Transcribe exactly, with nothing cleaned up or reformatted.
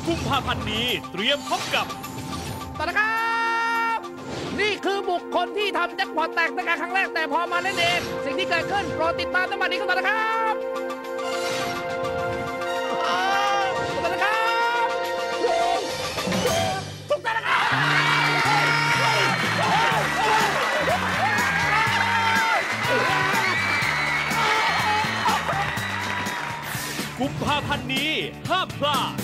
กุมภาพันธ์นี้เตรียมพบกับต่อนะครับนี่คือบุคคลที่ทำแจ็คพอตแตกในการครั้งแรกแต่พอมาเล่นเองสิ่งที่เกิดขึ้นโปรดติดตามตั้งแต่นี้ก็ต่อนะครับต่อนะครับทุกท่านนะครับกุมภาพันธ์นี้ห้ามพลาด